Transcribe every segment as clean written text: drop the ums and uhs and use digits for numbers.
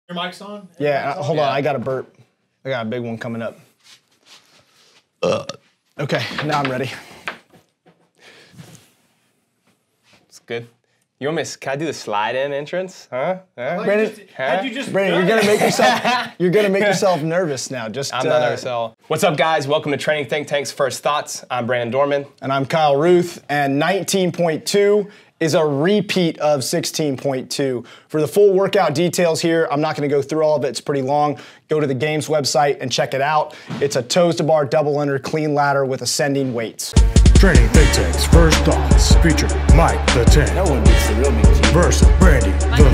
Your mic's on? Yeah, hold on, I got a burp. I got a big one coming up. Okay, now I'm ready. It's good. You want me to, can I do the slide-in entrance? Huh? Brandon, Brandon, you're gonna make yourself nervous now. I'm not nervous at all. What's up, guys? Welcome to Training Think Tank's First Thoughts. I'm Brandon Dorman. And I'm Kyle Ruth, and 19.2 is a repeat of 16.2. For the full workout details here, I'm not gonna go through all of it, it's pretty long. Go to the games website and check it out. It's a toes to bar double under clean ladder with ascending weights. Training Think Tank's First Thoughts featuring Mike the Tank. No one beats the real Big G. Versus Brandi the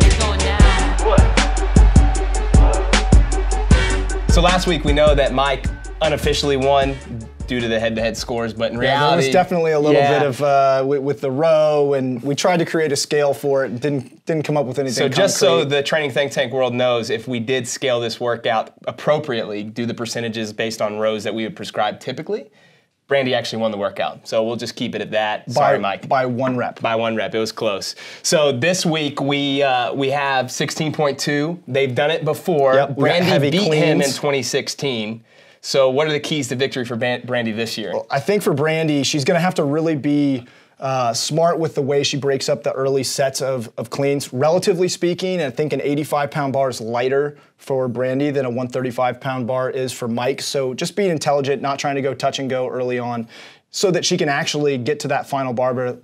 Thing. So last week we know that Mike unofficially won due to the head-to-head scores, but in reality, there was definitely a little bit of with the row, and we tried to create a scale for it. Didn't come up with anything. So just concrete. so the Training Think Tank world knows, if we did scale this workout appropriately, do the percentages based on rows that we would prescribe typically, Brandi actually won the workout. So we'll just keep it at that. Sorry, Mike. By one rep. By one rep. It was close. So this week we have 16.2. They've done it before. Yep, Brandi beat cleans. him in 2016. So what are the keys to victory for Brandi this year? Well, I think for Brandi, she's going to have to really be smart with the way she breaks up the early sets of cleans. Relatively speaking, I think an 85-pound bar is lighter for Brandi than a 135-pound bar is for Mike. So just being intelligent, not trying to go touch and go early on, so that she can actually get to that final barbell,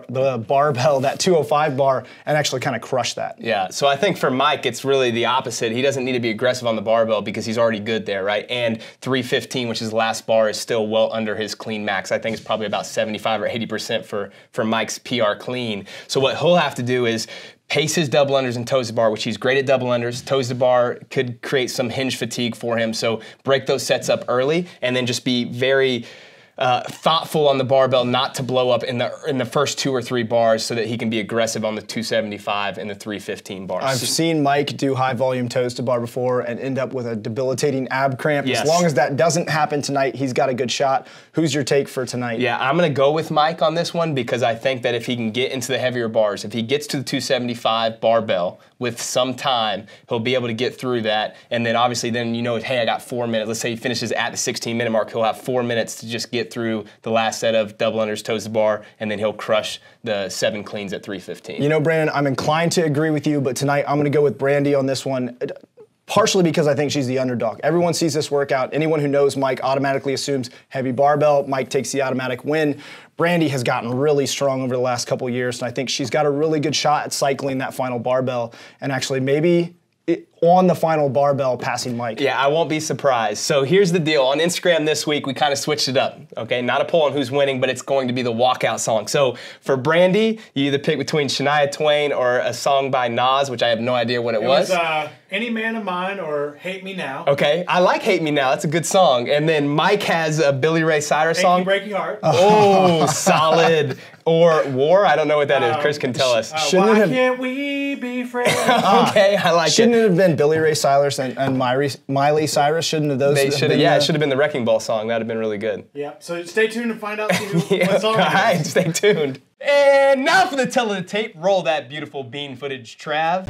that 205 bar, and actually kind of crush that. Yeah, so I think for Mike, it's really the opposite. He doesn't need to be aggressive on the barbell because he's already good there, right? And 315, which is the last bar, is still well under his clean max. I think it's probably about 75 or 80% for Mike's PR clean. So what he'll have to do is pace his double unders and toes to bar, which he's great at double unders. Toes to bar could create some hinge fatigue for him, so break those sets up early, and then just be very thoughtful on the barbell, not to blow up in the first 2 or 3 bars, so that he can be aggressive on the 275 and the 315 bars. I've seen Mike do high volume toes to bar before and end up with a debilitating ab cramp. Yes. As long as that doesn't happen tonight, he's got a good shot. Who's your take for tonight? Yeah, I'm gonna go with Mike on this one because I think that if he can get into the heavier bars, if he gets to the 275 barbell with some time, he'll be able to get through that. And then obviously then you know, hey, I got 4 minutes. Let's say he finishes at the 16-minute mark, he'll have 4 minutes to just get through the last set of double unders, toes to bar, and then he'll crush the 7 cleans at 315. You know, Brandon, I'm inclined to agree with you, but tonight I'm gonna go with Brandi on this one. Partially because I think she's the underdog. Everyone sees this workout. Anyone who knows Mike automatically assumes heavy barbell. Mike takes the automatic win. Brandi has gotten really strong over the last couple years, and I think she's got a really good shot at cycling that final barbell and actually maybe on the final barbell passing Mike. Yeah, I won't be surprised. So here's the deal. On Instagram this week, we kind of switched it up, okay? Not a poll on who's winning, but it's going to be the walkout song. So for Brandi, you either pick between Shania Twain or a song by Nas, which I have no idea what it was. Any Man of Mine or Hate Me Now. Okay, I like Hate Me Now. That's a good song. And then Mike has a Billy Ray Cyrus song. Breaky Heart. Oh, solid. Or War, I don't know what that is. Chris can tell us. Why can't we be friends? Okay, I like Shouldn't it have been Billy Ray Cyrus and Miley Cyrus? Shouldn't have those They should have, been it should have been the Wrecking Ball song. That'd have been really good. Yeah, so stay tuned to find out Yeah, what song all it is. right, stay tuned. And now for the tell of the tape. Roll that beautiful bean footage, Trav.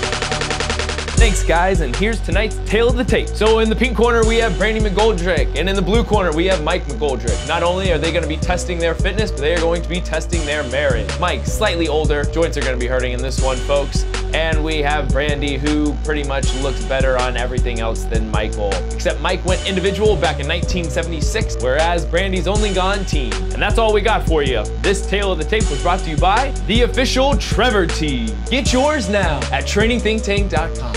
Thanks, guys, and here's tonight's Tale of the Tape. So in the pink corner, we have Brandi McGoldrick, and in the blue corner, we have Mike McGoldrick. Not only are they gonna be testing their fitness, but they are going to be testing their marriage. Mike, slightly older, joints are gonna be hurting in this one, folks. And we have Brandi, who pretty much looks better on everything else than Michael. Except Mike went individual back in 1976, whereas Brandi's only gone team. And that's all we got for you. This Tale of the Tape was brought to you by the official Trevor Tee. Get yours now at trainingthinktank.com.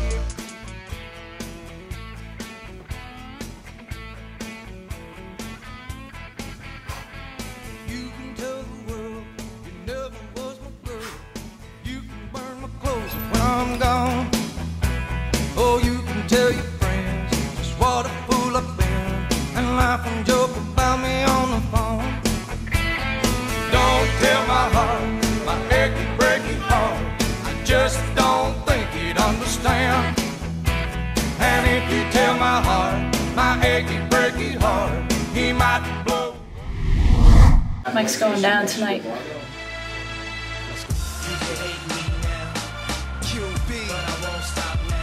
I'm gone. Oh, you can tell your friends just what a fool I've been and laugh and joke about me on the phone. Don't tell my heart, my achy, breaky heart. I just don't think he'd understand. And if you tell my heart, my achy, breaky heart, he might blow. Mike's going down tonight. But I won't stop now.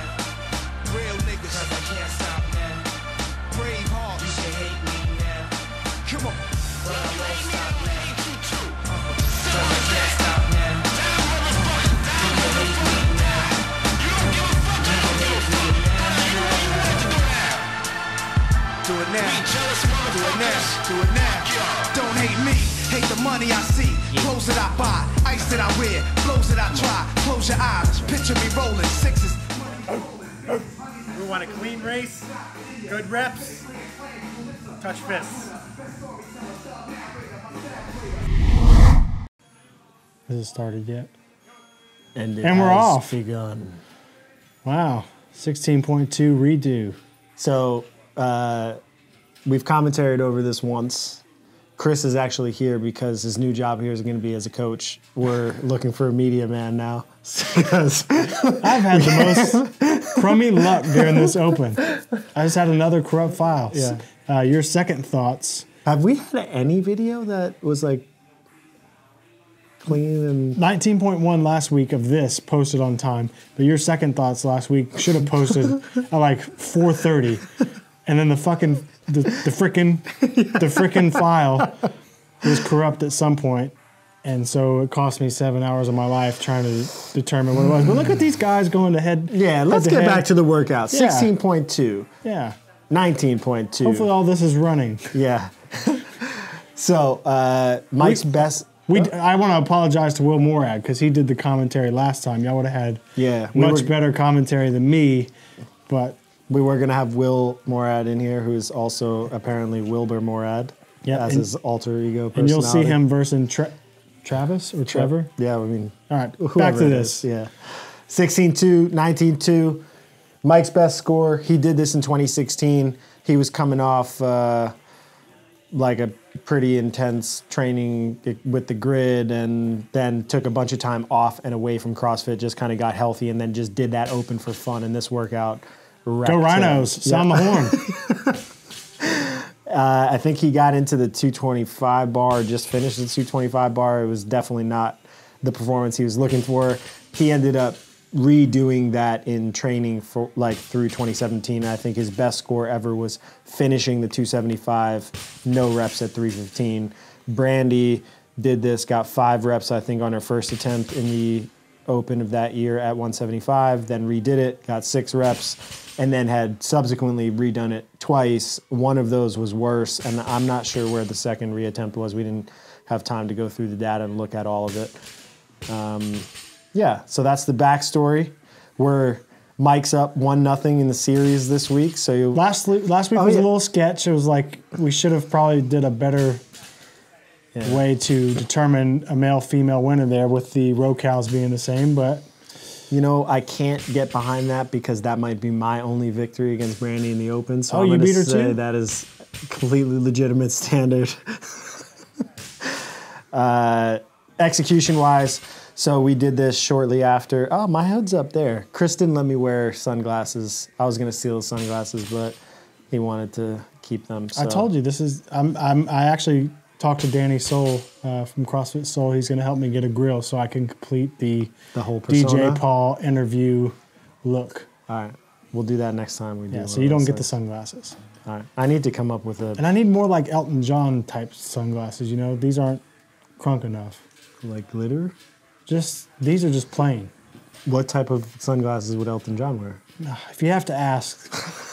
Do it now. Don't hate me, hate the money I see. Clothes that I buy, ice that I wear, flows that I try. Close your eyes, picture me rolling sixes. We want a clean race, good reps, touch fists. Has it started yet? And we're off. Begun. Wow. 16.2 redo. So we've commentaried over this once. Chris is actually here because his new job here is going to be as a coach. We're looking for a media man now. Because I've had the most crummy luck during this open. I just had another corrupt file. Yeah. Your second thoughts. Have we had any video that was like clean and 19.1 last week of this posted on time, but your second thoughts last week should have posted at like 4:30, and then the frickin' file was corrupt at some point, and so it cost me 7 hours of my life trying to determine what it was. But look at these guys going to head. Yeah, let's get back to the workout. Yeah. 16.2. Yeah. 19.2. Hopefully all this is running. Yeah. So Mike's best. I want to apologize to Will Morad because he did the commentary last time. Y'all would have had much better commentary than me, but we were going to have Will Morad in here, who is also apparently Wilbur Morad, as his alter ego personality. And you'll see him versus Travis or Trevor. Yeah, I mean, all right, back to this. Yeah, 16.2, 19.2. Mike's best score. He did this in 2016. He was coming off like a pretty intense training with the grid, and then took a bunch of time off and away from CrossFit, just kind of got healthy, and then just did that open for fun. And this workout wrecked Go Rhinos, sound the horn. I think he got into the 225 bar, just finished the 225 bar. It was definitely not the performance he was looking for. He ended up redoing that in training for like through 2017. I think his best score ever was finishing the 275, no reps at 315. Brandi did this, got 5 reps, I think, on her first attempt in the open of that year at 175, then redid it, got 6 reps, and then had subsequently redone it twice. One of those was worse, and I'm not sure where the second reattempt was. We didn't have time to go through the data and look at all of it. Yeah, so that's the backstory. Mike's up 1-0 in the series this week. So last week was a little sketch. It was like we should have probably did a better way to determine a male-female winner there with the row cows being the same. But you know, I can't get behind that because that might be my only victory against Brandi in the Open. So I'm going to say that is completely legitimate standard. Execution-wise. So we did this shortly after. Oh, my hood's up there. Chris didn't let me wear sunglasses. I was gonna steal the sunglasses, but he wanted to keep them. So. I told you this is. I actually talked to Danny Soul from CrossFit Soul. He's gonna help me get a grill so I can complete the whole persona? DJ Paul interview look. All right, we'll do that next time we do. Yeah, so you don't get the sunglasses. All right, I need to come up with a. And I need more like Elton John type sunglasses. You know, these aren't crunk enough. Like glitter. These are just plain. What type of sunglasses would Elton John wear? If you have to ask.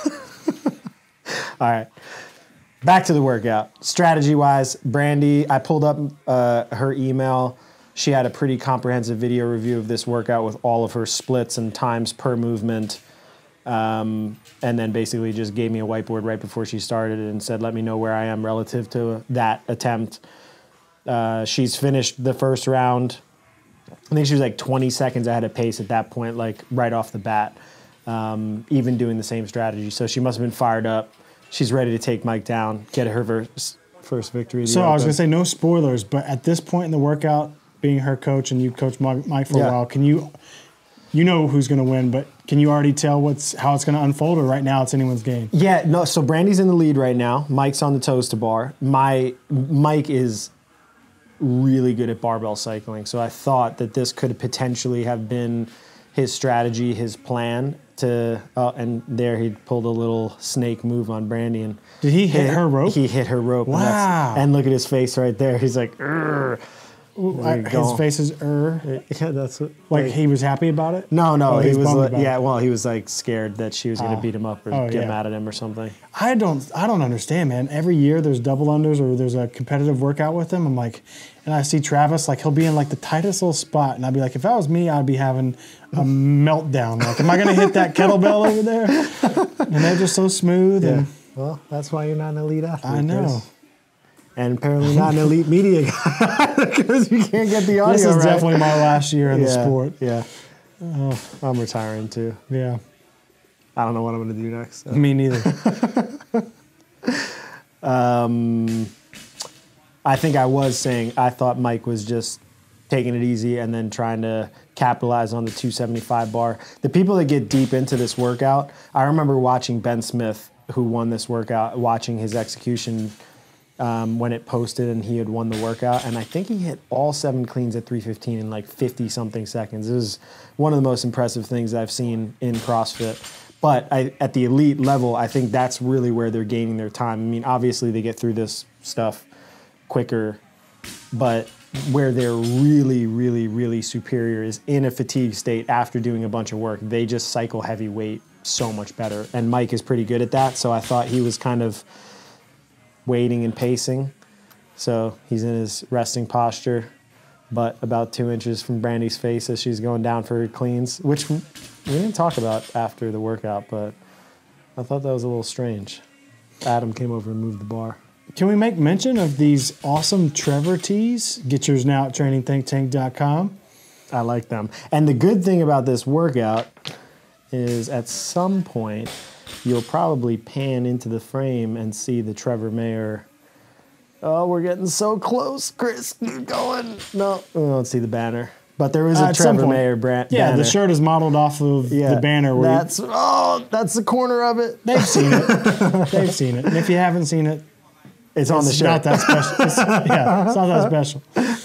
All right. Back to the workout. Strategy-wise, Brandi, I pulled up her email. She had a pretty comprehensive video review of this workout with all of her splits and times per movement. And then basically just gave me a whiteboard right before she started and said, let me know where I am relative to that attempt. She's finished the first round. I think she was like 20 seconds ahead of pace at that point, like right off the bat, even doing the same strategy. So she must have been fired up. She's ready to take Mike down, get her first victory. So I was going to say no spoilers, but at this point in the workout, being her coach and you coach Mike for a while, can you know who's going to win, but can you already tell how it's going to unfold, or right now it's anyone's game? Yeah, no, so Brandi's in the lead right now. Mike's on the toes to bar. Mike is really good at barbell cycling, so I thought that this could potentially have been his strategy, his plan to. And there he pulled a little snake move on Brandi, and did he hit her rope? He hit her rope. Wow! And look at his face right there. He's like, "Urgh." His face is Yeah, that's what, like he was happy about it. No, Oh, he he's was bummed about it. well, he was like scared that she was going to beat him up or get mad at him or something. I don't understand, man. Every year there's double unders or there's a competitive workout with him. I'm like, and I see Travis, like he'll be in like the tightest little spot, and I'd be like, if that was me, I'd be having a meltdown. Like, am I going to hit that kettlebell over there? And they're just so smooth. Yeah. And Well, that's why you're not an elite athlete. I know. Chris. And apparently not an elite media guy because you can't get the audio This is right. definitely my last year in the sport. Yeah. I'm retiring too. Yeah. I don't know what I'm going to do next. So. Me neither. I think I was saying I thought Mike was just taking it easy and then trying to capitalize on the 275 bar. The people that get deep into this workout, I remember watching Ben Smith, who won this workout, watching his execution when it posted and he had won the workout. And I think he hit all 7 cleans at 315 in like 50-something seconds. It was one of the most impressive things I've seen in CrossFit. But at the elite level, I think that's really where they're gaining their time. I mean, obviously they get through this stuff quicker, but where they're really, really, really superior is in a fatigue state after doing a bunch of work. They just cycle heavy weight so much better. And Mike is pretty good at that, so I thought he was kind of waiting and pacing. So he's in his resting posture, but about 2 inches from Brandi's face as she's going down for her cleans, which we didn't talk about after the workout, but I thought that was a little strange. Adam came over and moved the bar. Can we make mention of these awesome Trevor tees? Get yours now at trainingthinktank.com. I like them. And the good thing about this workout is at some point you'll probably pan into the frame and see the Trevor Mayer. Oh, we're getting so close, Chris. Keep going. No, we don't see the banner. But there is a Trevor Mayer banner. Yeah, the shirt is modeled off of the banner. Where that's the corner of it. They've seen it. They've seen it. And if you haven't seen it, it's on the shirt. Not that special. It's not that special.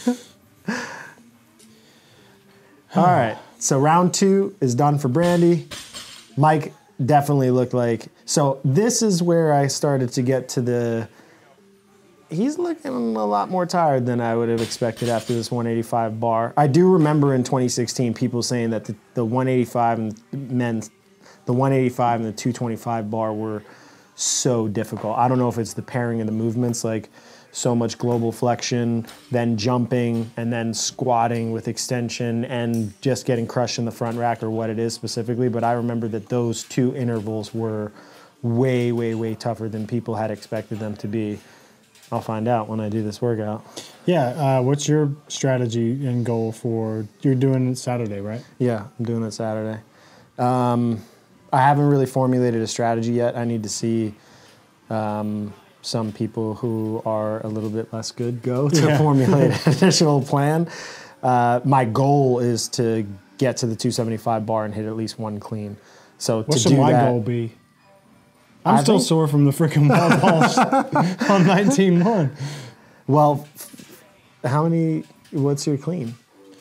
All right. So round 2 is done for Brandi. Mike definitely looked like. So this is where I started to get to the. He's looking a lot more tired than I would have expected after this 185 bar. I do remember in 2016 people saying that the 185 and the 185 and the 225 bar were so difficult. I don't know if it's the pairing of the movements, like so much global flexion, then jumping, and then squatting with extension, and just getting crushed in the front rack, or what it is specifically. But I remember that those 2 intervals were way, way, way tougher than people had expected them to be. I'll find out when I do this workout. Yeah, what's your strategy and goal for, you're doing it Saturday, right? Yeah, I'm doing it Saturday. I haven't really formulated a strategy yet. I need to see some people who are a little bit less good go to formulate an initial plan. My goal is to get to the 275 bar and hit at least 1 clean. So what should my goal be? I'm still sore from the freaking wall balls on 19.1. Well, what's your clean?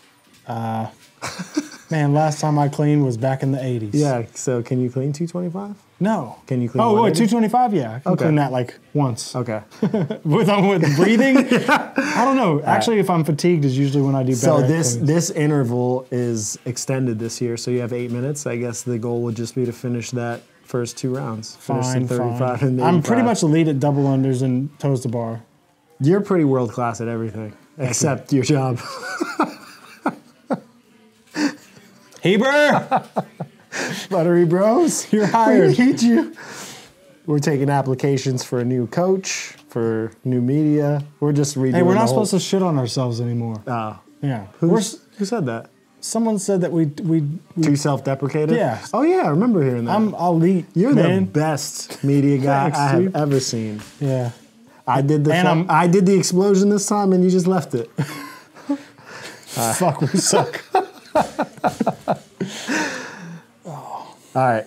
Man, last time I cleaned was back in the 80s. Yeah, so can you clean 225? No. Can you clean 225? Yeah, I can clean that like once. Okay. with breathing? I don't know. Actually, if I'm fatigued is usually when I do better. So this interval is extended this year, so you have 8 minutes. I guess the goal would just be to finish that first 2 rounds. Fine. And 85. I'm pretty much elite at double unders and toes to bar. You're pretty world class at everything, except your job. Heber! Buttery Bros, you're hired. We need you. We're taking applications for a new coach, for new media. We're just redoing. Hey, we're not supposed to shit on ourselves anymore. Oh. Yeah. Who said that? Someone said that we too self-deprecative? Yeah. Oh yeah, I remember hearing that. I'm elite. You're man. the best media guy Thanks, I have dude. ever seen. Yeah. I did the explosion this time, and you just left it. Fuck, we suck. All right.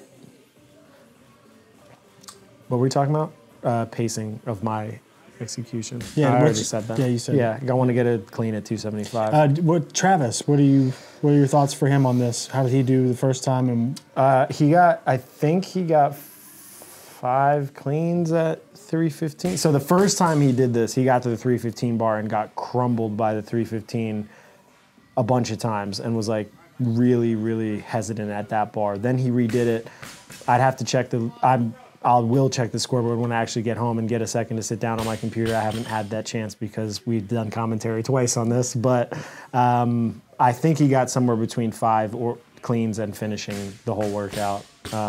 What were we talking about? Pacing of my execution. Yeah, I already said that. Yeah, you said. Yeah, I want to get a clean at 275. Travis, what are your thoughts for him on this? How did he do the first time? And I think he got 5 cleans at 315. So the first time he did this, he got to the 315 bar and got crumbled by the 315 a bunch of times and was like really, really hesitant at that bar. Then he redid it. I'd have to check I will check the scoreboard when I actually get home and get a second to sit down on my computer. I haven't had that chance because we've done commentary twice on this, but I think he got somewhere between 5 or cleans and finishing the whole workout.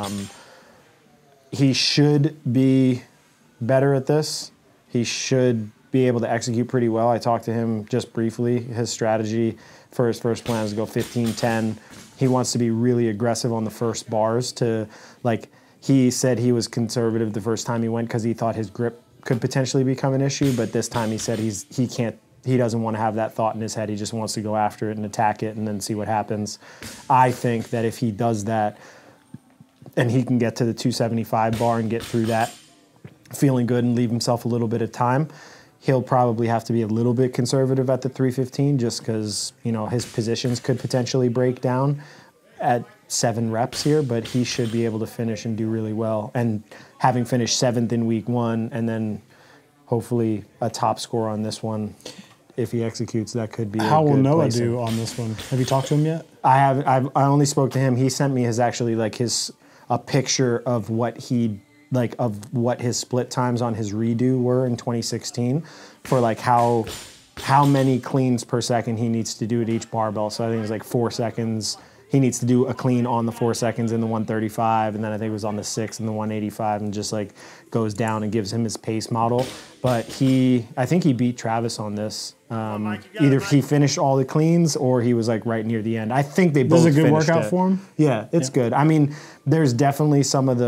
He should be better at this. He should be able to execute pretty well. I talked to him just briefly. His strategy for his first plan is to go 15-10. He wants to be really aggressive on the first bars to, like, he said he was conservative the first time he went because he thought his grip could potentially become an issue, but this time he said he doesn't want to have that thought in his head. He just wants to go after it and attack it and then see what happens. I think that if he does that and he can get to the 275 bar and get through that feeling good and leave himself a little bit of time, he'll probably have to be a little bit conservative at the 315 just because, you know, his positions could potentially break down at 7 reps here, but he should be able to finish and do really well. And having finished 7th in week 1 and then hopefully a top score on this one, if he executes, that could be How will Noah placing. do on this one? Have you talked to him yet? I only spoke to him. He sent me a picture of what his split times on his redo were in 2016 for like how many cleans per second he needs to do at each barbell. So I think it's like 4 seconds. He needs to do a clean on the 4 seconds in the 135, and then I think it was on the 6 and the 185, and just like goes down and gives him his pace model. But I think he beat Travis on this. Either he finished all the cleans or he was like right near the end. I think they both This is a good finished workout it. for him? Yeah, it's good. I mean, there's definitely some of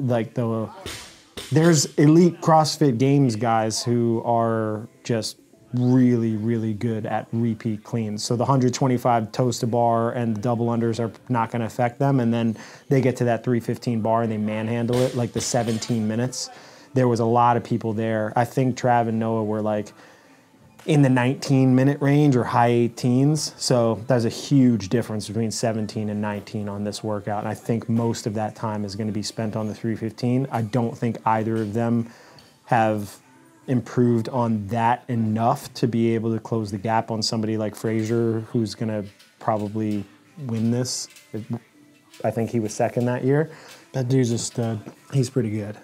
there's elite CrossFit Games guys who are just really, really good at repeat cleans. So the 125 toes to bar and the double unders are not going to affect them. And then they get to that 315 bar and they manhandle it like the 17 minutes. There was a lot of people there. I think Trav and Noah were like in the 19-minute range or high 18s. So there's a huge difference between 17 and 19 on this workout. And I think most of that time is going to be spent on the 315. I don't think either of them have improved on that enough to be able to close the gap on somebody like Frazier, who's going to probably win this. I think he was second that year. That dude's a stud. He's pretty good.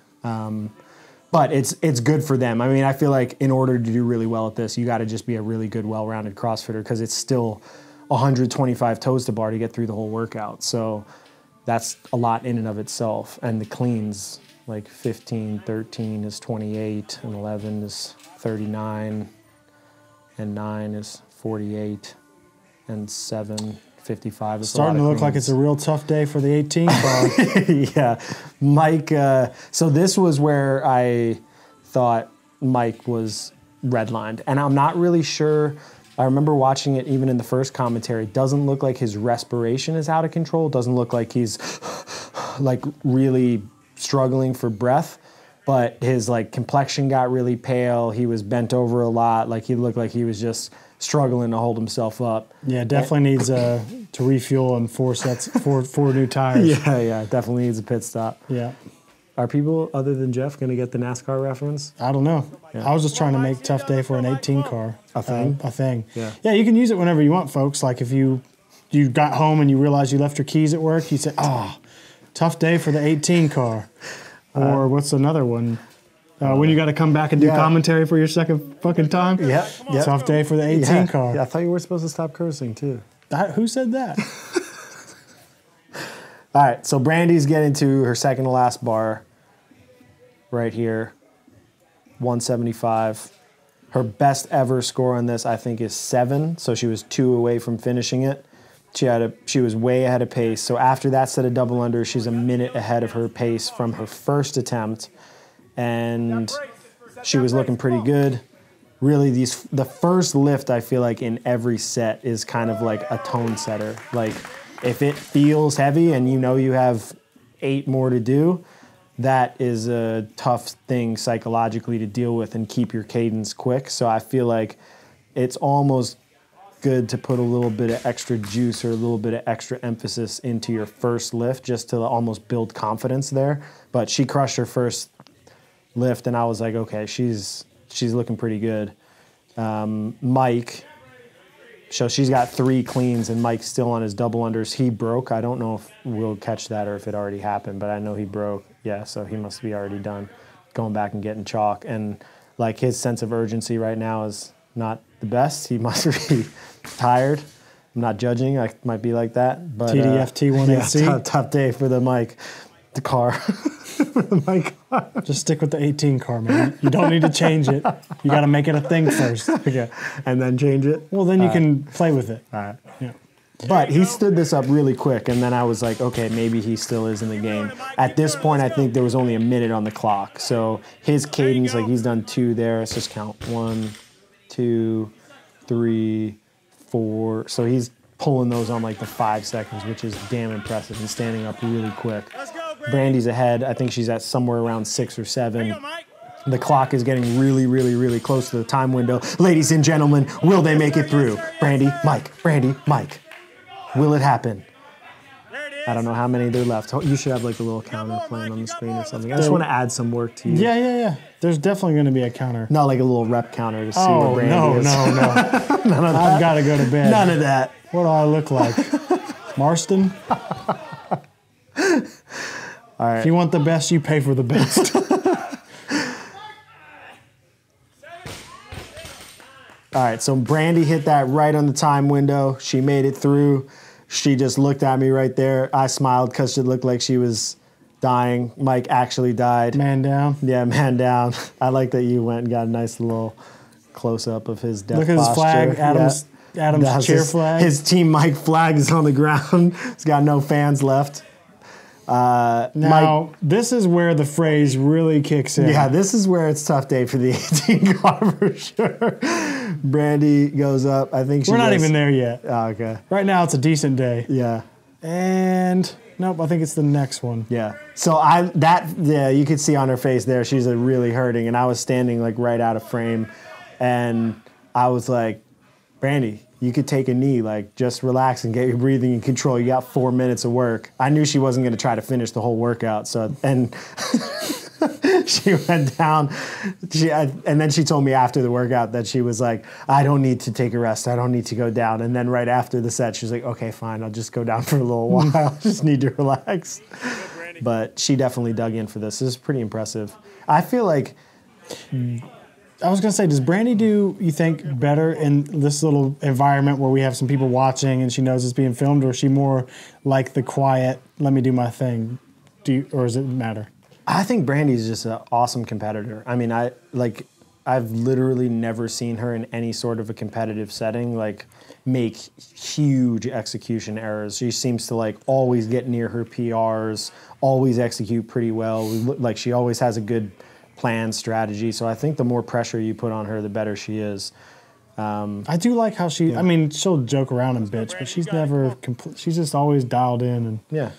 But it's good for them. I mean, I feel like in order to do really well at this, you got to just be a really good, well-rounded CrossFitter because it's still 125 toes to bar to get through the whole workout. So that's a lot in and of itself. And the cleans, like 15, 13 is 28, and 11 is 39, and 9 is 48, and 7, 55 is Starting to look like it's a real tough day for the 18 car. Yeah. Mike, so this was where I thought Mike was redlined. And I'm not really sure. I remember watching it even in the first commentary. It doesn't look like his respiration is out of control. It doesn't look like he's like really struggling for breath, but his like complexion got really pale. He was bent over a lot. Like he looked like he was just struggling to hold himself up. Yeah, definitely needs to refuel and 4 new tires. Yeah, definitely needs a pit stop. Yeah. Are people other than Jeff going to get the NASCAR reference? I don't know. Yeah. I was just trying to make tough day for an 18 car. A thing? A thing. Yeah. Yeah, you can use it whenever you want, folks. Like if you got home and you realized you left your keys at work, you said, tough day for the 18 car. Or what's another one? When you got to come back and do commentary for your second fucking time? Yeah. Tough day for the 18 car. Yeah, I thought you were supposed to stop cursing too. Who said that? All right, so Brandi's getting to her second to last bar right here, 175. Her best ever score on this, I think, is 7, so she was 2 away from finishing it. She was way ahead of pace. So after that set of double unders, she's a minute ahead of her pace from her first attempt. And she was looking pretty good. Really, the first lift, I feel like in every set is kind of like a tone setter. Like if it feels heavy and you know you have 8 more to do, that is a tough thing psychologically to deal with and keep your cadence quick. So I feel like it's almost good to put a little bit of extra juice or a little bit of extra emphasis into your first lift just to almost build confidence there. But she crushed her first lift, and I was like, okay, she's looking pretty good. Mike, so she's got 3 cleans, and Mike's still on his double unders. He broke. I don't know if we'll catch that or if it already happened, but I know he broke. Yeah, so he must be already done going back and getting chalk. And like his sense of urgency right now is not the best. He must be tired. I'm not judging. I might be like that. But TDFT 1AC. Yeah, tough day for the Mike, the car. Just stick with the 18 car, man. You don't need to change it. You got to make it a thing first. Okay. And then change it? Well, then you can play with it. All right. Yeah. But he stood this up really quick, and then I was like, okay, maybe he still is in the game. At this point, I think there was only a minute on the clock. So his cadence, like he's done 2 there. Let's just count 1, 2, 3, 4. So he's pulling those on like the 5 seconds, which is damn impressive and standing up really quick. Brandi's ahead. I think she's at somewhere around 6 or 7. The clock is getting really, really, really close to the time window. Ladies and gentlemen, will they make it through? Brandi, Mike, Brandi, Mike. Will it happen? I don't know how many there left. You should have like a little counter playing on the screen or something. I just want to add some work to you. Yeah. There's definitely going to be a counter. Not like a little rep counter to see where Brandi is. No. None of that. I've got to go to bed. None of that. What do I look like? Marston? All right. If you want the best, you pay for the best. All right, so Brandi hit that right on the time window. She made it through. She just looked at me right there. I smiled because it looked like she was dying. Mike actually died. Man down. Yeah, man down. I like that you went and got a nice little close-up of his death Look at his posture. flag, Adam's cheer flag. His Team Mike flag is on the ground. He's got no fans left. Now, Mike, this is where the phrase really kicks in. yeah, this is where it's tough day for the 18 car for sure. Brandi goes up. I think We're not even there yet. Oh, okay. Right now, it's a decent day. Yeah. And nope, I think it's the next one. Yeah. So you could see on her face there, she's really hurting, and I was standing like right out of frame, and I was like, Brandi, you could take a knee, like just relax and get your breathing in control. You got 4 minutes of work. I knew she wasn't going to try to finish the whole workout, and she went down. And then she told me after the workout that she was like, I don't need to take a rest. I don't need to go down. And then right after the set, she was like, okay, fine. I'll just go down for a little while. I just need to relax. But she definitely dug in for this. This is pretty impressive. I feel like... I was going to say, does Brandi do, you think, better in this little environment where we have some people watching and she knows it's being filmed, or is she more like the quiet, let me do my thing? Or does it matter? I think Brandi's just an awesome competitor. I mean, I've literally never seen her in any sort of a competitive setting like make huge execution errors. She seems to like always get near her PRs, always execute pretty well. Like she always has a good plan, strategy. So I think the more pressure you put on her, the better she is. I do like how she, I mean, she'll joke around and bitch, but she's never, she's just always dialed in. And Yeah.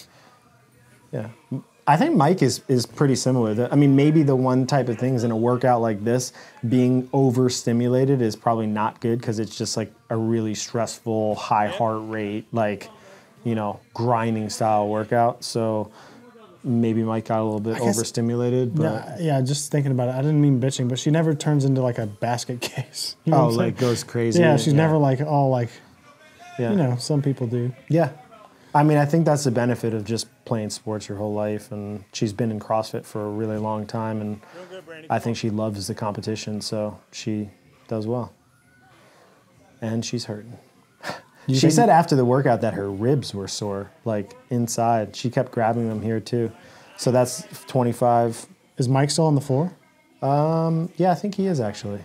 I think Mike is pretty similar. I mean, maybe the one type of things in a workout like this, being overstimulated is probably not good because it's just like a really stressful, high heart rate, like, grinding style workout. So maybe Mike got a little bit overstimulated. But yeah, just thinking about it, I didn't mean bitching, but she never turns into like a basket case. You know what I'm saying? Goes crazy. Yeah, she's never like all like, Yeah. Some people do. Yeah. I mean, I think that's the benefit of just playing sports your whole life, and she's been in CrossFit for a really long time, and I think she loves the competition, so she does well. And she's hurting. She said after the workout that her ribs were sore, like inside. She kept grabbing them here too. So that's 25. Is Mike still on the floor? Yeah, I think he is actually.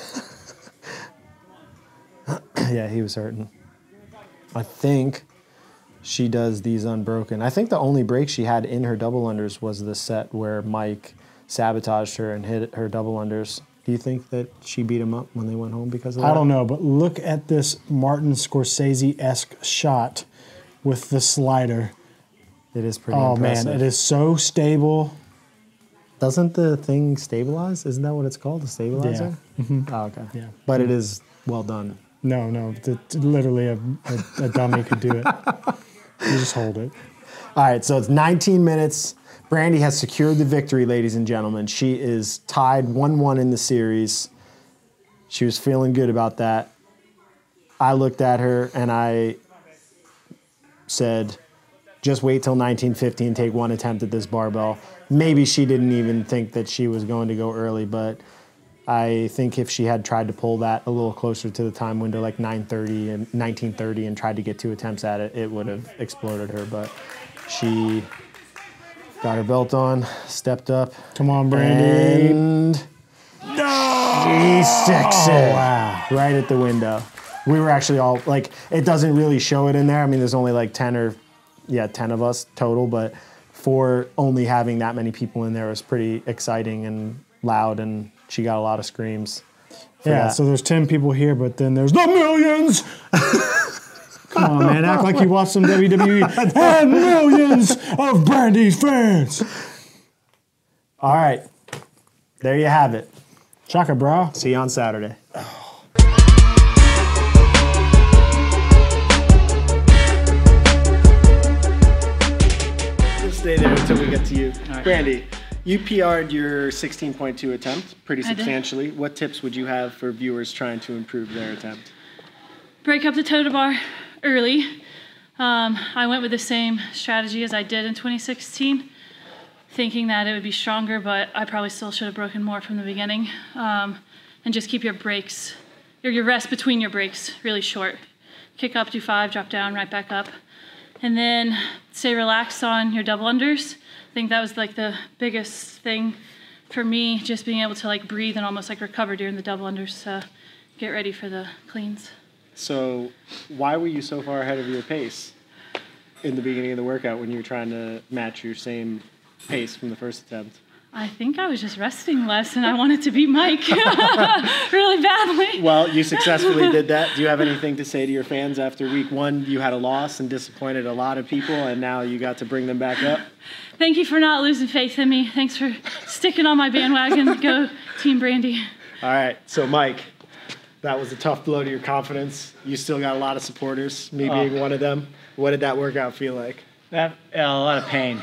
Yeah, he was hurting. I think she does these unbroken. I think the only break she had in her double unders was the set where Mike sabotaged her and hit her double unders. Do you think that she beat him up when they went home because of that? I don't know, but look at this Martin Scorsese-esque shot with the slider. It is pretty impressive. Man, it is so stable. Doesn't the thing stabilize? Isn't that what it's called, the stabilizer? Yeah. Mm-hmm. Oh, okay. Yeah. But it is well done. No, literally a dummy could do it. You just hold it. All right, so it's 19 minutes. Brandi has secured the victory, ladies and gentlemen. She is tied 1-1 in the series. She was feeling good about that. I looked at her and I said, just wait till 19.50 and take one attempt at this barbell. Maybe she didn't even think that she was going to go early, but I think if she had tried to pull that a little closer to the time window, like 9:30 and 19:30, and tried to get 2 attempts at it, it would have exploded her. But she got her belt on, stepped up. Come on, Brandi. And she sticks it right at the window. We were actually all, like, it doesn't really show it in there. I mean, there's only like 10 of us total, but for only having that many people in there was pretty exciting and loud, and she got a lot of screams. Yeah, so there's 10 people here, but then there's the millions. Come on, man, act like you watch some WWE and millions of Brandi's fans. All right, there you have it. Chaka, bro. See you on Saturday. Stay there until we get to you. Right. Brandi, you PR'd your 16.2 attempt pretty substantially. What tips would you have for viewers trying to improve their attempt? Break up the toe to bar early. I went with the same strategy as I did in 2016, thinking that it would be stronger, but I probably still should have broken more from the beginning. And just keep your breaks, or your rest between your breaks, really short. Kick up, do 5, drop down, right back up. And then stay relaxed on your double unders. I think that was like the biggest thing for me, just being able to like breathe and almost like recover during the double unders to get ready for the cleans. So why were you so far ahead of your pace in the beginning of the workout when you were trying to match your same pace from the first attempt? I think I was just resting less and I wanted to beat Mike really badly. Well, you successfully did that. Do you have anything to say to your fans after week 1? You had a loss and disappointed a lot of people, and now you got to bring them back up. Thank you for not losing faith in me. Thanks for sticking on my bandwagon. Go Team Brandi. All right, so Mike, that was a tough blow to your confidence. You still got a lot of supporters, me being one of them. What did that workout feel like? A lot of pain.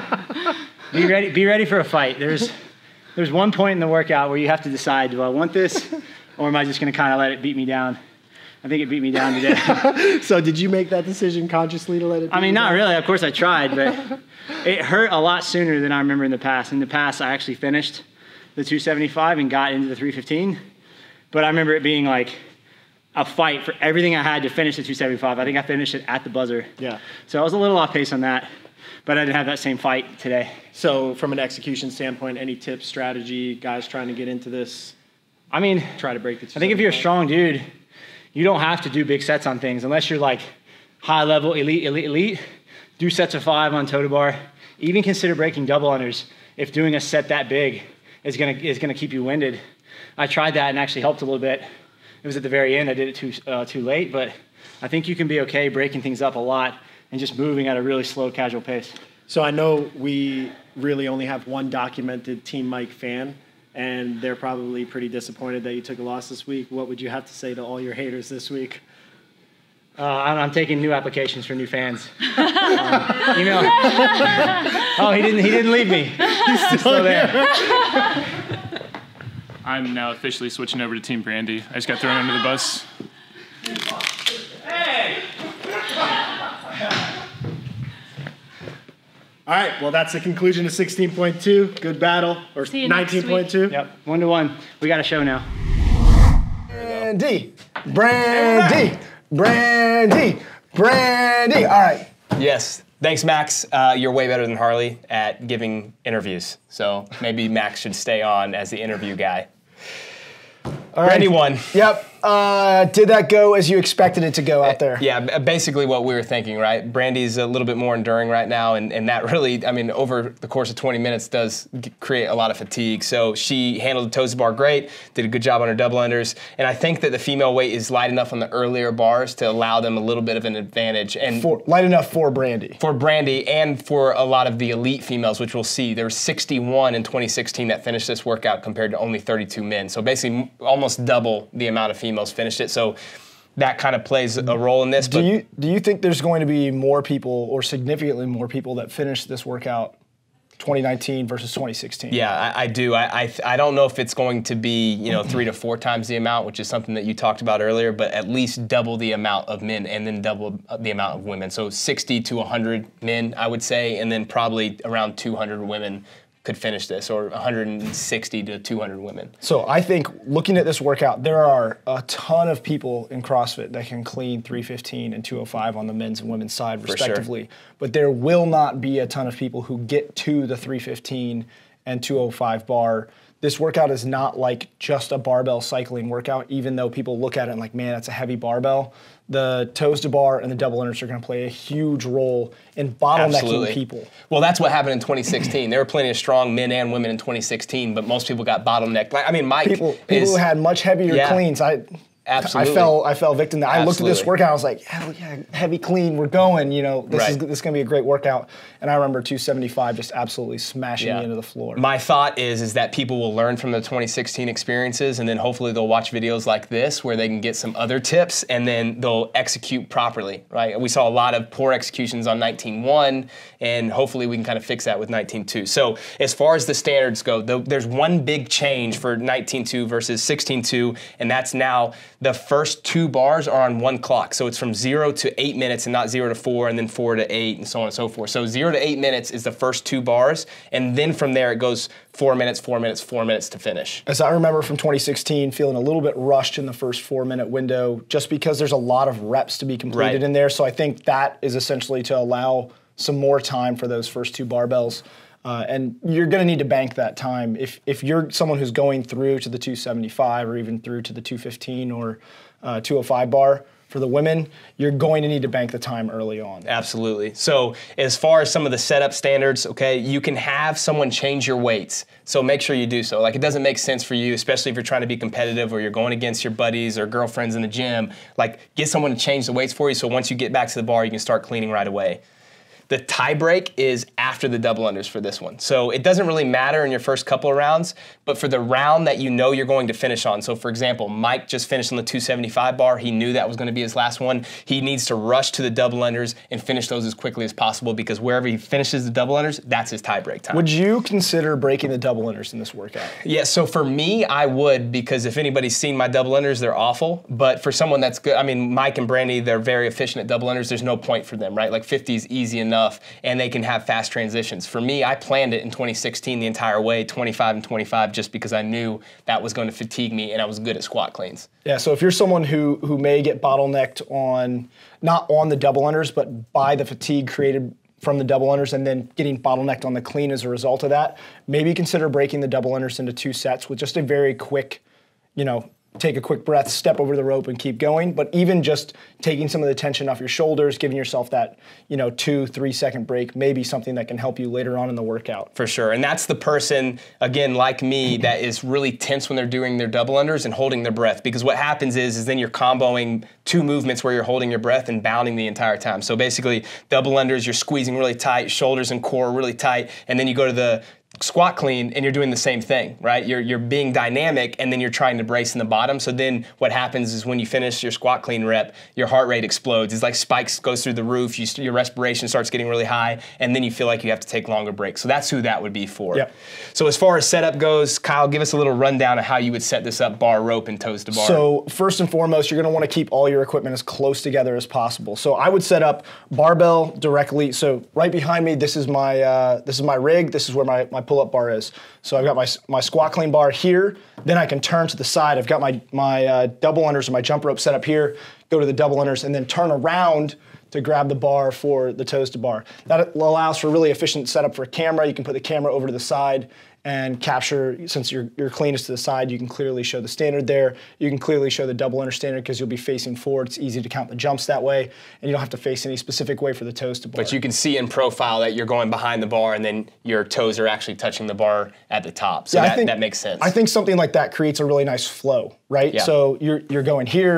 Be ready for a fight. There's one point in the workout where you have to decide, do I want this, or am I just going to kind of let it beat me down? I think it beat me down today. So did you make that decision consciously to let it beat you not down? really. Of course I tried, but it hurt a lot sooner than I remember in the past. In the past, I actually finished the 275 and got into the 315. But I remember it being like a fight for everything I had to finish the 275. I think I finished it at the buzzer. Yeah. So I was a little off pace on that, but I didn't have that same fight today. So from an execution standpoint, any tips, strategy, guys trying to get into this? I mean, try to break the 275? I think if you're a strong dude, you don't have to do big sets on things unless you're like high level, elite. Do sets of 5 on toe to bar. Even consider breaking double unders if doing a set that big is gonna keep you winded. I tried that and actually helped a little bit. It was at the very end. I did it too late, but I think you can be okay breaking things up a lot and just moving at a really slow, casual pace. So I know we really only have one documented Team Mike fan, and they're probably pretty disappointed that you took a loss this week. What would you have to say to all your haters this week? I'm taking new applications for new fans. Email. Oh, he didn't leave me. He's still there. I'm now officially switching over to Team Brandi. I just got thrown under the bus. Hey! All right, well, that's the conclusion of 16.2. Good battle. Or 19.2. Yep, 1-1. We got a show now. Brandi. All right. Yes. Thanks, Max. You're way better than Harley at giving interviews. So maybe Max should stay on as the interview guy. All right. Brandi won. Yep. Did that go as you expected it to go out there? Yeah, basically what we were thinking, right? Brandi's a little bit more enduring right now, and that really, I mean, over the course of 20 minutes does create a lot of fatigue. So she handled the toes to bar great, did a good job on her double unders, and I think that the female weight is light enough on the earlier bars to allow them a little bit of an advantage. And light enough for Brandi. For Brandi and for a lot of the elite females, which we'll see. There were 61 in 2016 that finished this workout compared to only 32 men. So basically almost double the amount of females finished it. So that kind of plays a role in this. Do you think there's going to be more people, or significantly more people, that finish this workout 2019 versus 2016? Yeah, I do. I don't know if it's going to be 3 to 4 times the amount, which is something that you talked about earlier, but at least double the amount of men and then double the amount of women. So 60 to 100 men, I would say, and then probably around 200 women could finish this, or 160 to 200 women. So I think looking at this workout, there are a ton of people in CrossFit that can clean 315 and 205 on the men's and women's side respectively. Sure. But there will not be a ton of people who get to the 315 and 205 bar. This workout is not like just a barbell cycling workout, even though people look at it and like, man, that's a heavy barbell. The toes to bar and the double unders are going to play a huge role in bottlenecking people. Well, that's what happened in 2016. There were plenty of strong men and women in 2016 , but most people got bottlenecked. I mean, Mike people who had much heavier cleans. Absolutely. I fell victim to that. I looked at this workout, I was like, hell yeah, heavy clean, we're going, this is going to be a great workout. And I remember 275 just absolutely smashing me into the floor. My thought is that people will learn from the 2016 experiences, and then hopefully they'll watch videos like this where they can get some other tips, and then they'll execute properly, right? We saw a lot of poor executions on 19.1, and hopefully we can kind of fix that with 19.2. So as far as the standards go, there's one big change for 19.2 versus 16.2, and that's now the first 2 bars are on 1 clock. So it's from 0 to 8 minutes and not 0 to 4 and then 4 to 8 and so on and so forth. So 0 to 8 minutes is the first 2 bars. And then from there it goes 4 minutes, 4 minutes, 4 minutes to finish. As I remember from 2016, feeling a little bit rushed in the first 4-minute window just because there's a lot of reps to be completed in there. So I think that is essentially to allow some more time for those first 2 barbells. And you're going to need to bank that time. If you're someone who's going through to the 275 or even through to the 215 or 205 bar for the women, you're going to need to bank the time early on. Absolutely. So as far as some of the setup standards, okay, you can have someone change your weights. So make sure you do so. Like, it doesn't make sense for you, especially if you're trying to be competitive or you're going against your buddies or girlfriends in the gym. Like, get someone to change the weights for you so once you get back to the bar, you can start cleaning right away. The tie break is after the double unders for this one. So it doesn't really matter in your first couple of rounds, but for the round that you know you're going to finish on. So for example, Mike just finished on the 275 bar. He knew that was going to be his last one. He needs to rush to the double unders and finish those as quickly as possible, because wherever he finishes the double unders, that's his tie break time. Would you consider breaking the double unders in this workout? Yeah, so for me, I would, because if anybody's seen my double unders, they're awful. But for someone that's good, I mean, Mike and Brandi, they're very efficient at double unders. There's no point for them, right? Like 50 is easy enough, and they can have fast transitions. For me, I planned it in 2016 the entire way, 25 and 25, just because I knew that was going to fatigue me, and I was good at squat cleans. Yeah, so if you're someone who may get bottlenecked on, not on the double unders, but by the fatigue created from the double unders and then getting bottlenecked on the clean as a result of that, maybe consider breaking the double unders into 2 sets with just a very quick, take a quick breath, step over the rope and keep going. But even just taking some of the tension off your shoulders, giving yourself that, 2-3 second break, may be something that can help you later on in the workout. For sure. And that's the person, again, like me, that is really tense when they're doing their double unders and holding their breath. Because what happens is then you're comboing 2 movements where you're holding your breath and bounding the entire time. So basically, double unders, you're squeezing really tight, shoulders and core really tight, and then you go to the squat clean and you're doing the same thing, right? You're being dynamic, and then you're trying to brace in the bottom. So then what happens is when you finish your squat clean rep, your heart rate explodes. It's like spikes goes through the roof, your respiration starts getting really high, and then you feel like you have to take longer breaks. So that's who that would be for. Yep. So as far as setup goes, Kyle, give us a little rundown of how you would set this up, bar, rope, and toes to bar. So first and foremost, you're gonna wanna keep all your equipment as close together as possible. So I would set up barbell directly. So right behind me, this is my rig. This is where my pull-up bar is. So I've got my squat clean bar here, then I can turn to the side. I've got my double unders or my jump rope set up here, go to the double unders, and then turn around to grab the bar for the toes to bar. That allows for really efficient setup for a camera. You can put the camera over to the side and capture, since your clean is to the side, you can clearly show the standard there. You can clearly show the double under standard because you'll be facing forward. It's easy to count the jumps that way, and you don't have to face any specific way for the toes to bar. But you can see in profile that you're going behind the bar and then your toes are actually touching the bar at the top. So that makes sense. I think something like that creates a really nice flow, right? Yeah. So you're going here,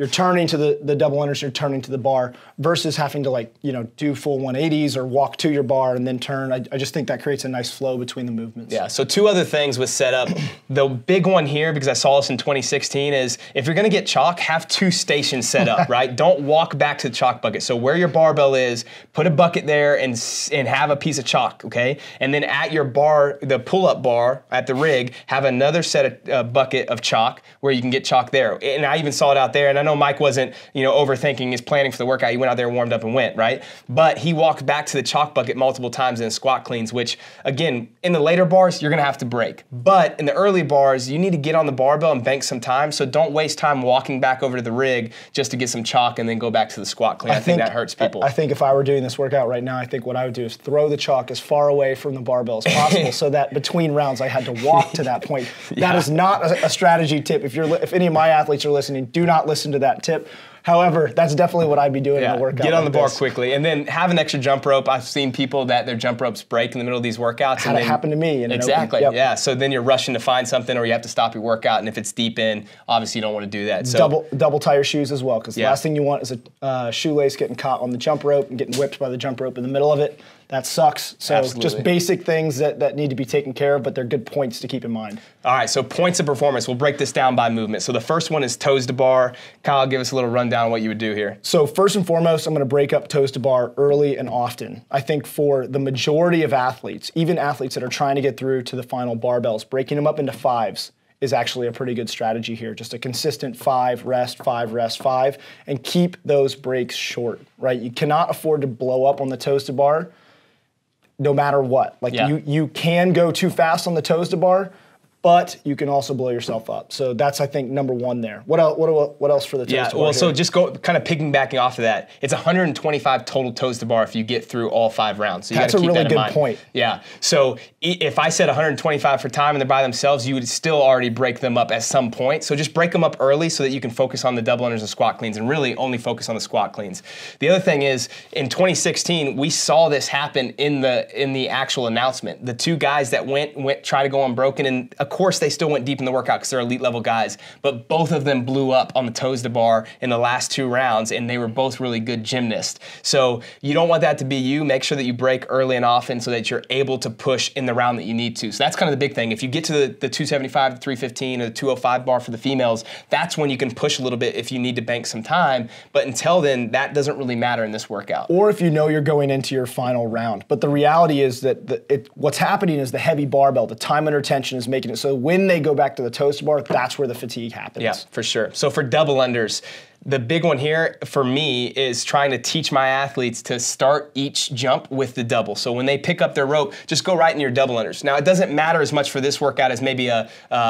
you're turning to the double unders, you're turning to the bar, versus having to like, do full 180s or walk to your bar and then turn. I just think that creates a nice flow between the movements. Yeah, so 2 other things with setup. The big one here, because I saw this in 2016, is if you're gonna get chalk, have 2 stations set up, right? Don't walk back to the chalk bucket. So where your barbell is, put a bucket there and have a piece of chalk, okay? And then at your bar, the pull-up bar at the rig, have another set of bucket of chalk where you can get chalk there. And I even saw it out there, and I know Mike wasn't, overthinking his planning for the workout. He went out there, warmed up, and went, right? But he walked back to the chalk bucket multiple times in squat cleans, which, again, in the later bars, you're gonna have to break. But in the early bars, you need to get on the barbell and bank some time, so don't waste time walking back over to the rig just to get some chalk and then go back to the squat clean. I think that hurts people. I think if I were doing this workout right now, I think what I would do is throw the chalk as far away from the barbell as possible so that between rounds I had to walk to that point. That is not a strategy tip. If any of my athletes are listening, do not listen to that tip. However, that's definitely what I'd be doing in a workout. Get on the bar quickly, and then have an extra jump rope. I've seen people that their jump ropes break in the middle of these workouts. Had it happen to me. Exactly, yeah. So then you're rushing to find something, or you have to stop your workout, and if it's deep in, obviously you don't want to do that. So double tie your shoes as well, because the last thing you want is a shoelace getting caught on the jump rope and getting whipped by the jump rope in the middle of it. That sucks. So just basic things that need to be taken care of, but they're good points to keep in mind. All right, so points of performance. We'll break this down by movement. So the first one is toes to bar. Kyle, give us a little rundown on what you would do here. So first and foremost, I'm going to break up toes to bar early and often. I think for the majority of athletes, even athletes that are trying to get through to the final barbells, breaking them up into 5s is actually a pretty good strategy here. Just a consistent 5, rest, 5, rest, 5, and keep those breaks short, right? You cannot afford to blow up on the toes to bar no matter what. You can go too fast on the toes to bar, but you can also blow yourself up. So that's, I think, number 1 there. What else for the toes to bar? Well, so just go kind of piggybacking off of that. It's 125 total toes to bar if you get through all 5 rounds. So you that's a really good point. Yeah. So if I said 125 for time and they're by themselves, you would still already break them up at some point. So just break them up early so that you can focus on the double unders and squat cleans, and really only focus on the squat cleans. The other thing is, in 2016, we saw this happen in the actual announcement. The 2 guys that went try to go unbroken, and of course they still went deep in the workout because they're elite level guys, but both of them blew up on the toes to bar in the last 2 rounds, and they were both really good gymnasts. So you don't want that to be you. Make sure that you break early and often so that you're able to push in the round that you need to. So that's kind of the big thing. If you get to the 275, the 315, or the 205 bar for the females, that's when you can push a little bit if you need to bank some time. But until then, that doesn't really matter in this workout. Or if you know you're going into your final round. But the reality is that what's happening is the heavy barbell, the time under tension is making it so when they go back to the toes to bar, that's where the fatigue happens. Yeah, for sure. So for double unders, the big one here for me is trying to teach my athletes to start each jump with the double. So when they pick up their rope, just go right in your double unders. Now, it doesn't matter as much for this workout as maybe a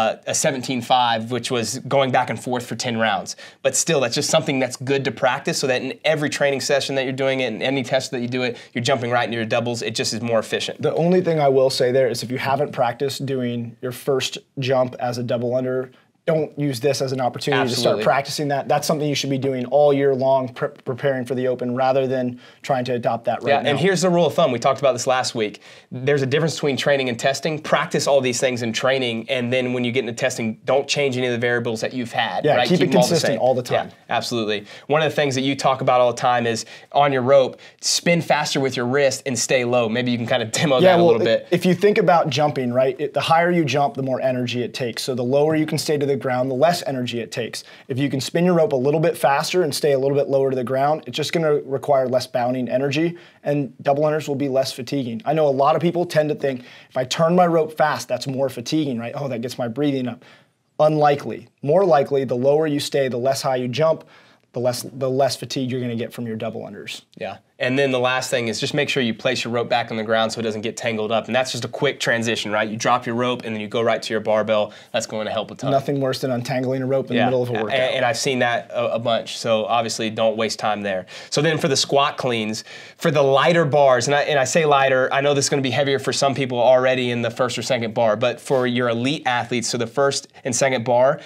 17.5, which was going back and forth for 10 rounds. But still, that's just something that's good to practice so that in every training session that you're doing it, in any test that you do it, you're jumping right into your doubles. It just is more efficient. The only thing I will say there is if you haven't practiced doing your first jump as a double under, don't use this as an opportunity to start practicing that. That's something you should be doing all year long, preparing for the Open, rather than trying to adopt that right now. And here's the rule of thumb. We talked about this last week. There's a difference between training and testing. Practice all these things in training, and then when you get into testing, don't change any of the variables that you've had. Yeah, keep it consistent all the time. Yeah, absolutely. One of the things that you talk about all the time is on your rope, spin faster with your wrist and stay low. Maybe you can kind of demo that a little bit. If you think about jumping, right, the higher you jump, the more energy it takes. So the lower you can stay to the ground, the less energy it takes. If you can spin your rope a little bit faster and stay a little bit lower to the ground, it's just going to require less bounding energy, and double unders will be less fatiguing. I know a lot of people tend to think, if I turn my rope fast, that's more fatiguing, right? Oh, that gets my breathing up. Unlikely. More likely, the lower you stay, the less high you jump, the less fatigue you're going to get from your double unders. Yeah. And then the last thing is just make sure you place your rope back on the ground so it doesn't get tangled up. And that's just a quick transition, right? You drop your rope and then you go right to your barbell. That's going to help a ton. Nothing worse than untangling a rope in the middle of a workout. And I've seen that a bunch. So obviously don't waste time there. So then for the squat cleans, for the lighter bars, and I say lighter, I know this is going to be heavier for some people already in the first or second bar, but for your elite athletes, so the first and second bar,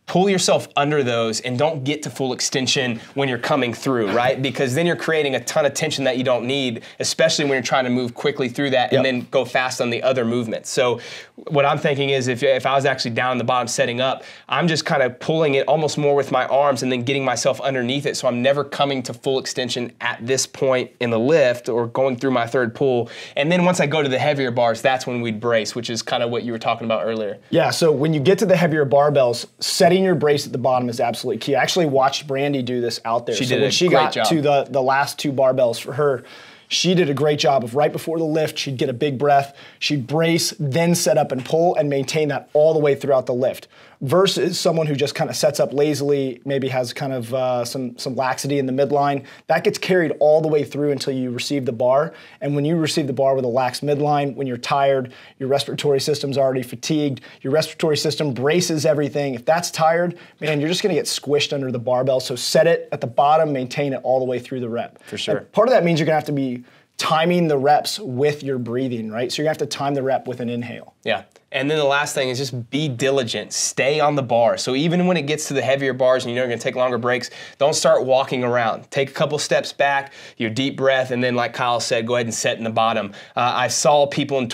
pull yourself under those and don't get to full extension when you're coming through, right? Because then you're creating a ton of tension that you don't need, especially when you're trying to move quickly through that and then go fast on the other movements. So what I'm thinking is if I was actually down in the bottom setting up, I'm just kind of pulling it almost more with my arms and then getting myself underneath it, so I'm never coming to full extension at this point in the lift or going through my third pull. And then once I go to the heavier bars, that's when we'd brace, which is kind of what you were talking about earlier. Yeah, so when you get to the heavier barbells, setting your brace at the bottom is absolutely key. I actually watched Brandi do this out there. She so did when a she great got job. to the last 2 barbells for her, she did a great job of right before the lift, she'd get a big breath, she'd brace, then set up and pull and maintain that all the way throughout the lift. Versus someone who just kind of sets up lazily, maybe has kind of some laxity in the midline. That gets carried all the way through until you receive the bar. And when you receive the bar with a lax midline, when you're tired, your respiratory system's already fatigued, your respiratory system braces everything. If that's tired, man, you're just gonna get squished under the barbell. So set it at the bottom, maintain it all the way through the rep. For sure. And part of that means you're gonna have to be timing the reps with your breathing, right? So you're gonna have to time the rep with an inhale. Yeah. And then the last thing is just be diligent. Stay on the bar. So even when it gets to the heavier bars and you're going to take longer breaks, don't start walking around. Take a couple steps back, your deep breath, and then like Kyle said, go ahead and set in the bottom. I saw people in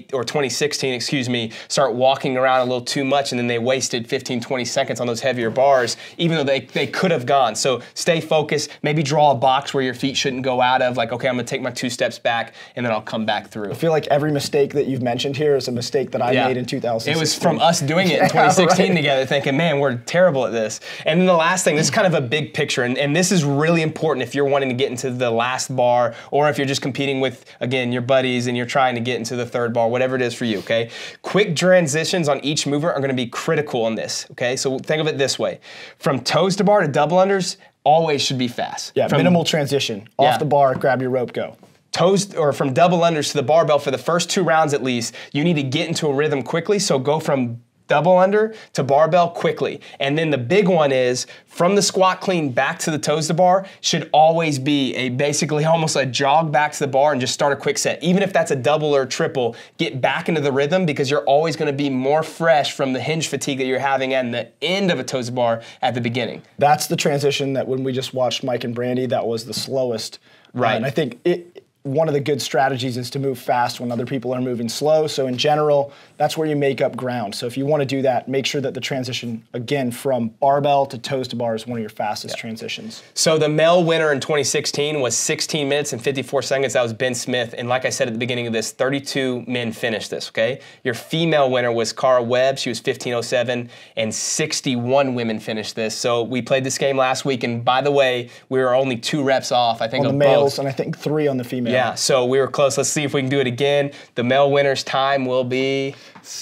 2016, start walking around a little too much, and then they wasted 15, 20 seconds on those heavier bars, even though they could have gone. So stay focused. Maybe draw a box where your feet shouldn't go out of, like, okay, I'm going to take my 2 steps back, and then I'll come back through. I feel like every mistake that you've mentioned here is a mistake that I made in 2016. It was from us doing it in 2016 together, thinking, man, we're terrible at this. And then the last thing, this is kind of a big picture, and this is really important if you're wanting to get into the last bar, or if you're just competing with, again, your buddies and you're trying to get into the third bar, whatever it is for you, okay? Quick transitions on each mover are gonna be critical on this, okay? So think of it this way. From toes to bar to double unders, always should be fast. Yeah, minimal transition. Off the bar, grab your rope, go. Toes, or from double unders to the barbell for the first 2 rounds at least, you need to get into a rhythm quickly, so go from double under to barbell quickly. And then the big one is from the squat clean back to the toes to bar should always be basically almost a jog back to the bar and just start a quick set. Even if that's a double or a triple, get back into the rhythm, because you're always gonna be more fresh from the hinge fatigue that you're having at the end of a toes to bar at the beginning. That's the transition that when we just watched Mike and Brandi, that was the slowest. Right. And I think one of the good strategies is to move fast when other people are moving slow. So in general, that's where you make up ground. So if you want to do that, make sure that the transition, again, from barbell to toes to bar is one of your fastest transitions. So the male winner in 2016 was 16 minutes and 54 seconds. That was Ben Smith. And like I said at the beginning of this, 32 men finished this, okay? Your female winner was Cara Webb. She was 15:07, and 61 women finished this. So we played this game last week, and by the way, we were only 2 reps off, I think, on the males, and I think 3 on the female. Yeah, so we were close. Let's see if we can do it again. The male winner's time will be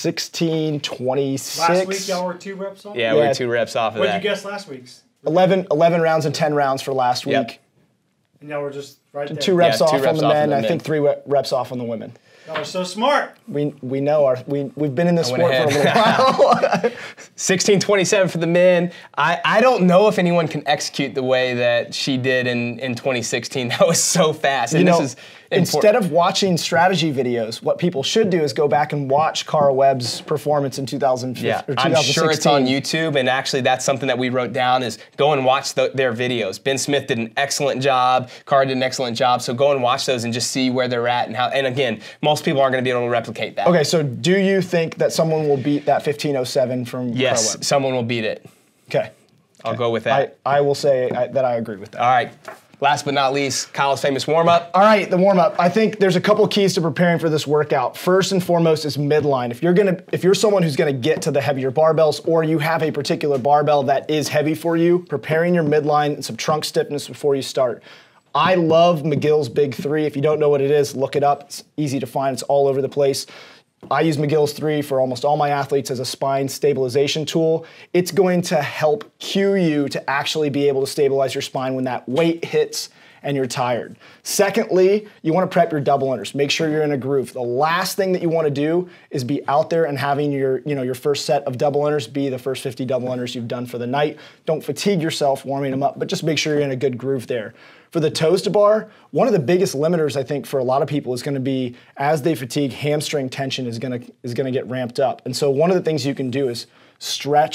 16:26. Last week y'all were 2 reps off? Yeah, we were 2 reps off of What'd that. you guess last week's? 11 rounds and 10 rounds for last week. Yep. And y'all were just right there. 2 reps off 2 on reps the off men. on the I think 3 reps off on the women. Y'all are so smart. We know we've been in this I sport went for a little while. 16:27 for the men. I don't know if anyone can execute the way that she did in 2016. That was so fast. And this is instead of watching strategy videos, what people should do is go back and watch Cara Webb's performance in 2015 Yeah, or 2016. I'm sure it's on YouTube, and actually that's something that we wrote down is go and watch their videos. Ben Smith did an excellent job. Cara did an excellent job. So go and watch those and just see where they're at and how. And again, most people aren't going to be able to replicate that. Okay, so do you think that someone will beat that 15:07 from Yes, Cara Webb? someone will beat it. Okay. I'll go with that. I will say that I agree with that. All right. Last but not least, Kyle's famous warm-up. All right, the warm-up. I think there's a couple keys to preparing for this workout. First and foremost is midline. If you're someone who's gonna get to the heavier barbells, or you have a particular barbell that is heavy for you, preparing your midline and some trunk stiffness before you start. I love McGill's Big 3. If you don't know what it is, look it up. It's easy to find. It's all over the place. I use McGill's 3 for almost all my athletes as a spine stabilization tool. It's going to help cue you to actually be able to stabilize your spine when that weight hits and you're tired. Secondly, you want to prep your double unders. Make sure you're in a groove. The last thing that you want to do is be out there and having your first set of double unders be the first 50 double unders you've done for the night. Don't fatigue yourself warming them up, but just make sure you're in a good groove there. For the toes to bar, one of the biggest limiters I think for a lot of people is going to be as they fatigue, hamstring tension is going to get ramped up. And so one of the things you can do is stretch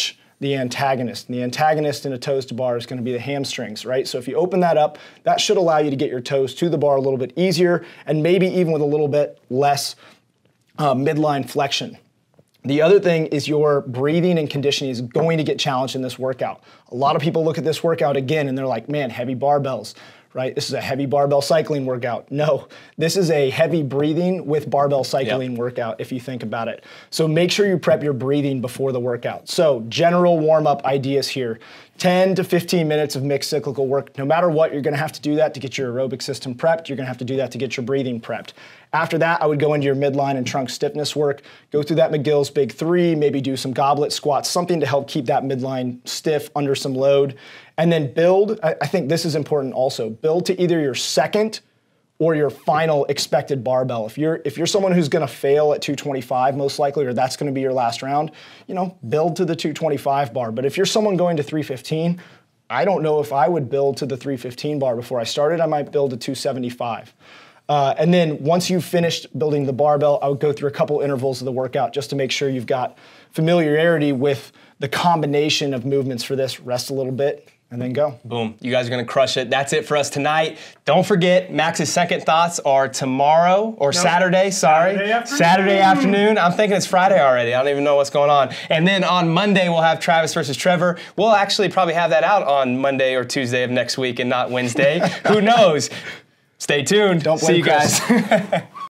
the antagonist. And the antagonist in a toes to bar is going to be the hamstrings, right? So if you open that up, that should allow you to get your toes to the bar a little bit easier and maybe even with a little bit less midline flexion. The other thing is your breathing and conditioning is going to get challenged in this workout. A lot of people look at this workout again and they're like, man, heavy barbells, right? This is a heavy barbell cycling workout. No, this is a heavy breathing with barbell cycling workout if you think about it. So make sure you prep your breathing before the workout. So general warm-up ideas here. 10 to 15 minutes of mixed cyclical work. No matter what, you're gonna have to do that to get your aerobic system prepped. You're gonna have to do that to get your breathing prepped. After that, I would go into your midline and trunk stiffness work, go through that McGill's Big 3, maybe do some goblet squats, something to help keep that midline stiff under some load. And then build, I think this is important also, build to either your second or your final expected barbell. If you're someone who's gonna fail at 225 most likely, or that's gonna be your last round, you know, build to the 225 bar. But if you're someone going to 315, I don't know if I would build to the 315 bar before I started. I might build to 275. And then once you've finished building the barbell, I would go through a couple intervals of the workout just to make sure you've got familiarity with the combination of movements for this. Rest a little bit, and then go. Boom. You guys are going to crush it. That's it for us tonight. Don't forget, Max's second thoughts are tomorrow, or Saturday, sorry. Saturday afternoon. I'm thinking it's Friday already. I don't even know what's going on. And then on Monday, we'll have Travis versus Trevor. We'll actually probably have that out on Monday or Tuesday of next week and not Wednesday. Who knows? Stay tuned. Don't blame See you guys.